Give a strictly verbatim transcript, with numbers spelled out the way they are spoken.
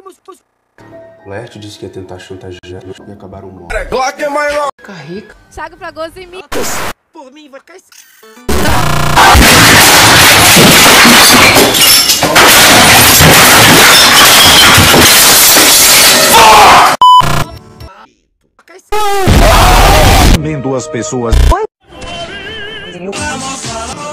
Laerte disse que ia tentar chantagear e acabaram mortos. Fica rica. Thiago Fragoso em mim. Por mim vai cair. Também duas pessoas.